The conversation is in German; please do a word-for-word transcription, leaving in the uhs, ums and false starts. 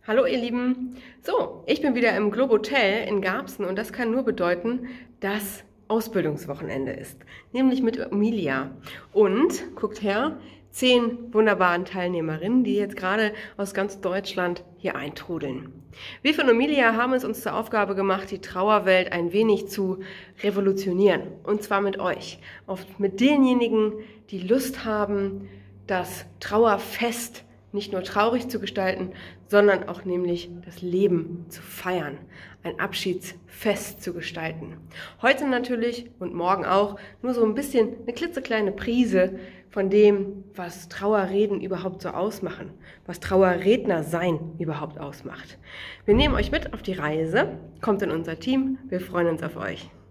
Hallo ihr Lieben. So, ich bin wieder im Globotel in Garbsen und das kann nur bedeuten, dass Ausbildungswochenende ist, nämlich mit Emilia. Und, guckt her, zehn wunderbaren Teilnehmerinnen, die jetzt gerade aus ganz Deutschland hier eintrudeln. Wir von Emilia haben es uns zur Aufgabe gemacht, die Trauerwelt ein wenig zu revolutionieren. Und zwar mit euch, oft mit denjenigen, die Lust haben, das Trauerfest nicht nur traurig zu gestalten, sondern auch nämlich das Leben zu feiern, ein Abschiedsfest zu gestalten. Heute natürlich und morgen auch nur so ein bisschen eine klitzekleine Prise von dem, was Trauerreden überhaupt so ausmachen, was Trauerredner sein überhaupt ausmacht. Wir nehmen euch mit auf die Reise, kommt in unser Team, wir freuen uns auf euch.